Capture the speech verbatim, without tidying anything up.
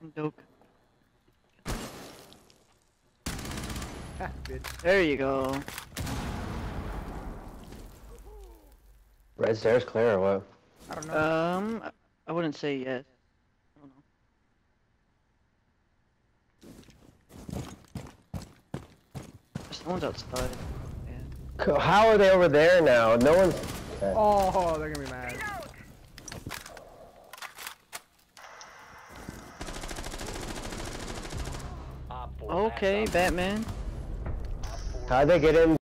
Dope. Ha, bitch. There you go. Red stairs clear or what? I don't know. Um, I- I wouldn't say yes. I don't know. Someone's outside. Yeah. Co- How are they over there now? No one's. Okay. Oh, they're gonna be mad. Okay, Batman. How'd they get in?